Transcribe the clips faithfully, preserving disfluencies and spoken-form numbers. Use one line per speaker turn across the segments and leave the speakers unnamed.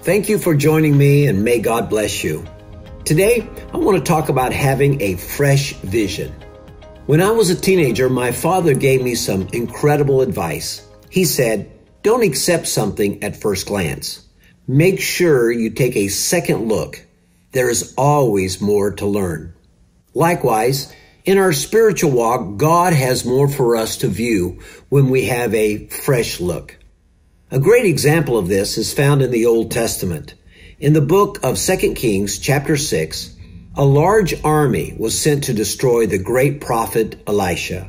Thank you for joining me, and may God bless you. Today, I want to talk about having a fresh vision. When I was a teenager, my father gave me some incredible advice. He said, don't accept something at first glance. Make sure you take a second look. There is always more to learn. Likewise, in our spiritual walk, God has more for us to view when we have a fresh look. A great example of this is found in the Old Testament. In the book of Second Kings, chapter six, a large army was sent to destroy the great prophet Elisha.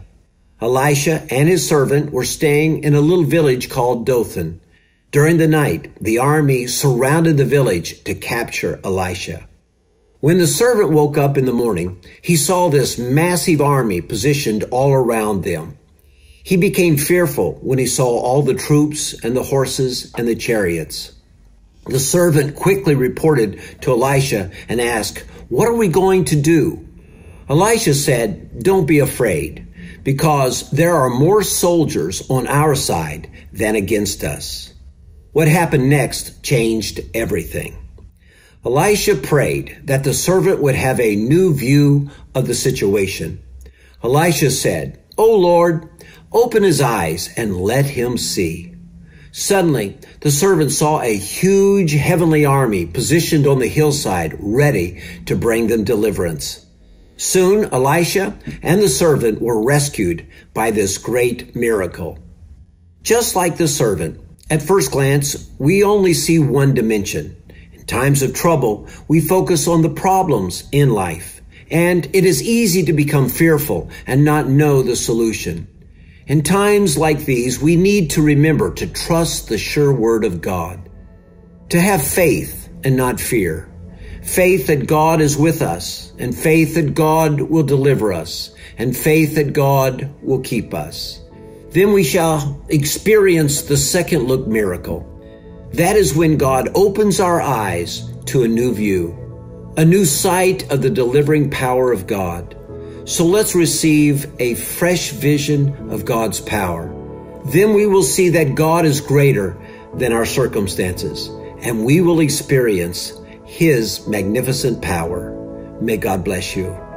Elisha and his servant were staying in a little village called Dothan. During the night, the army surrounded the village to capture Elisha. When the servant woke up in the morning, he saw this massive army positioned all around them. He became fearful when he saw all the troops and the horses and the chariots. The servant quickly reported to Elisha and asked, "What are we going to do?" Elisha said, "Don't be afraid, because there are more soldiers on our side than against us." What happened next changed everything. Elisha prayed that the servant would have a new view of the situation. Elisha said, "O Lord, open his eyes and let him see." Suddenly, the servant saw a huge heavenly army positioned on the hillside, ready to bring them deliverance. Soon, Elisha and the servant were rescued by this great miracle. Just like the servant, at first glance, we only see one dimension. In times of trouble, we focus on the problems in life, and it is easy to become fearful and not know the solution. In times like these, we need to remember to trust the sure word of God, to have faith and not fear, faith that God is with us, and faith that God will deliver us, and faith that God will keep us. Then we shall experience the second look miracle. That is when God opens our eyes to a new view, a new sight of the delivering power of God. So let's receive a fresh vision of God's power. Then we will see that God is greater than our circumstances, and we will experience His magnificent power. May God bless you.